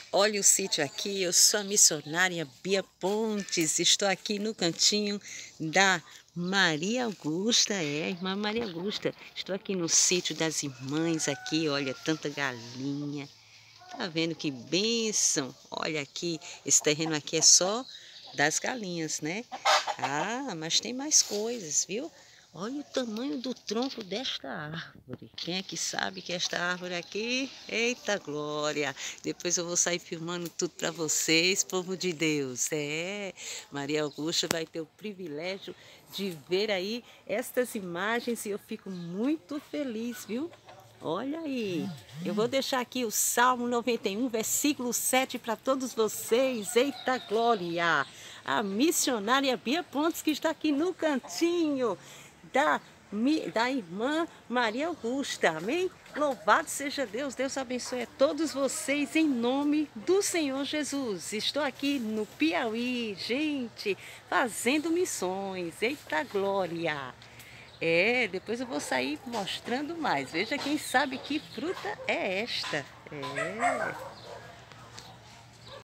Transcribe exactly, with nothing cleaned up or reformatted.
Olha o sítio aqui, eu sou a missionária Bia Pontes, estou aqui no cantinho da Maria Augusta, é, irmã Maria Augusta. Estou aqui no sítio das irmãs aqui, olha, tanta galinha. Tá vendo que bênção? Olha aqui, esse terreno aqui é só das galinhas, né? Ah, mas tem mais coisas, viu? Olha o tamanho do tronco desta árvore. Quem é que sabe que esta árvore aqui? Eita glória! Depois eu vou sair filmando tudo para vocês, povo de Deus. É, Maria Augusta vai ter o privilégio de ver aí estas imagens e eu fico muito feliz, viu? Olha aí, eu vou deixar aqui o Salmo noventa e um, versículo sete para todos vocês. Eita glória! A missionária Bia Pontes que está aqui no cantinho da, da irmã Maria Augusta, amém? Louvado seja Deus, Deus abençoe a todos vocês em nome do Senhor Jesus. Estou aqui no Piauí, gente, fazendo missões. Eita glória! É, depois eu vou sair mostrando mais. Veja quem sabe que fruta é esta. É.